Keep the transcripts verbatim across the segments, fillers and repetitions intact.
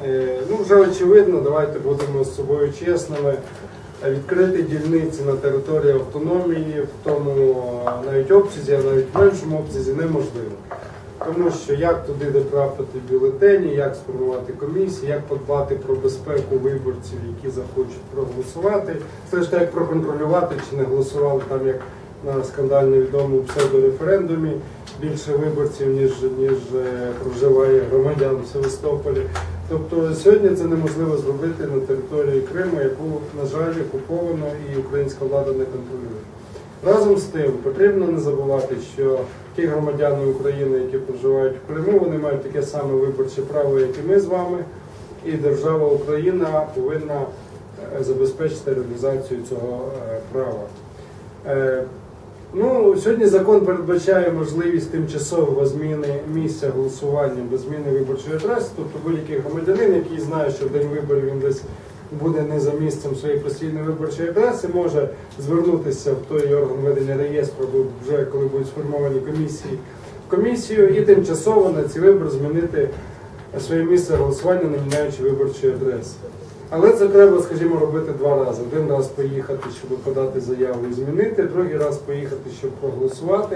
Ну, вже очевидно, давайте будемо з собою чесними. Відкрити дільниці на території автономії в тому навіть обсязі, а навіть в меншому обсязі неможливо. Тому що як туди дотрапити бюлетені, як сформувати комісії, як подбати про безпеку виборців, які захочуть проголосувати, все ж так, як проконтролювати, чи не голосували там, як на скандально відомому псевдореферендумі, більше виборців, ніж, ніж проживає громадян в Севастополі. Тобто сьогодні це неможливо зробити на території Криму, яку, на жаль, окуповано і українська влада не контролює. Разом з тим, потрібно не забувати, що ті громадяни України, які проживають в Криму, вони мають таке саме виборче право, як і ми з вами, і держава Україна повинна забезпечити реалізацію цього права. Ну, сьогодні закон передбачає можливість тимчасового зміни місця голосування без зміни виборчої адреси, тобто будь-який громадянин, який знає, що в день виборів він десь буде не за місцем своєї постійної виборчої адреси, може звернутися в той орган ведення реєстру, або вже коли будуть сформовані комісії, в комісію і тимчасово на ці вибори змінити своє місце голосування, не міняючи виборчої адреси. Але це треба, скажімо, робити два рази. Один раз поїхати, щоб подати заяву і змінити, другий раз поїхати, щоб проголосувати.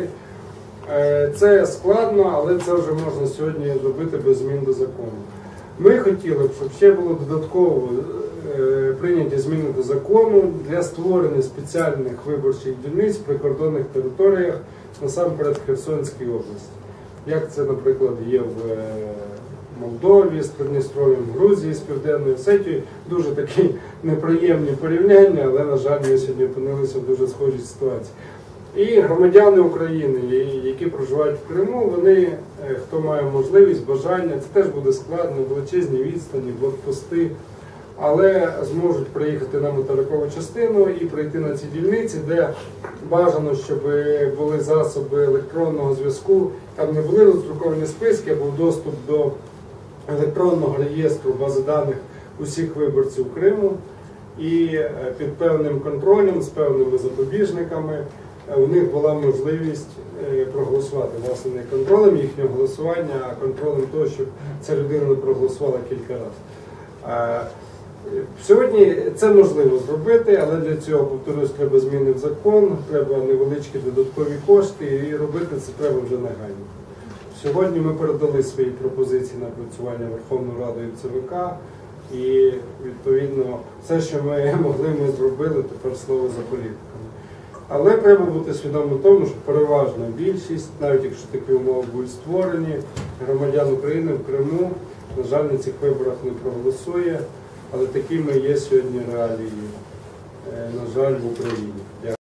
Це складно, але це вже можна сьогодні зробити без змін до закону. Ми хотіли б, щоб ще було додатково прийняті зміни до закону для створення спеціальних виборчих дільниць в прикордонних територіях, насамперед в Херсонській області. Як це, наприклад, є в Молдові, з Придністров'ям, Грузії, з Південною Осетією. Дуже такі неприємні порівняння, але, на жаль, ми сьогодні опинилися в дуже схожій ситуації. І громадяни України, які проживають в Криму, вони, хто має можливість, бажання, це теж буде складно, величезні відстані, блокпости, але зможуть приїхати на материкову частину і прийти на ці дільниці, де бажано, щоб були засоби електронного зв'язку, там не були роздруковані списки, а був доступ до електронного реєстру бази даних усіх виборців Криму, і під певним контролем, з певними запобіжниками у них була можливість проголосувати. Власне, не контролем їхнього голосування, а контролем того, щоб ця людина не проголосувала кілька разів. Сьогодні це можливо зробити, але для цього, повторюсь, треба зміни в закон, треба невеличкі додаткові кошти, і робити це треба вже негайно. Сьогодні ми передали свої пропозиції на опрацювання Верховною Радою і ЦВК, і, відповідно, все, що ми могли, ми зробили, тепер слово за політиками. Але треба бути свідомим тому, що переважна більшість, навіть якщо такі умови будуть створені, громадян України в Криму, на жаль, на цих виборах не проголосує, але такими є сьогодні реалії, на жаль, в Україні.